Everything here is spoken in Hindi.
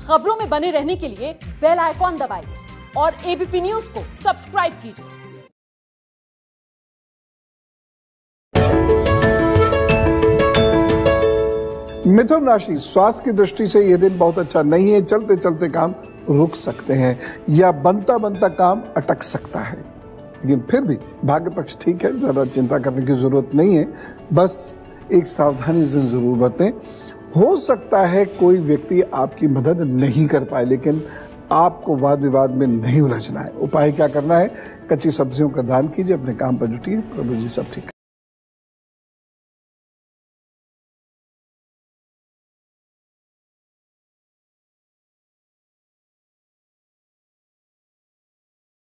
खबरों में बने रहने के लिए बेल आइकॉन दबाइए और एबीपी न्यूज को सब्सक्राइब कीजिए। मिथुन राशि, स्वास्थ्य की दृष्टि से यह दिन बहुत अच्छा नहीं है। चलते चलते काम रुक सकते हैं या बनता बनता काम अटक सकता है, लेकिन फिर भी भाग्य पक्ष ठीक है, ज्यादा चिंता करने की जरूरत नहीं है। बस एक सावधानी जरूर बरतें। हो सकता है कोई व्यक्ति आपकी मदद नहीं कर पाए, लेकिन आपको वाद विवाद में नहीं उलझना है। उपाय क्या करना है? कच्ची सब्जियों का दान कीजिए, अपने काम पर जुटिए। प्रभु जी सब ठीक है।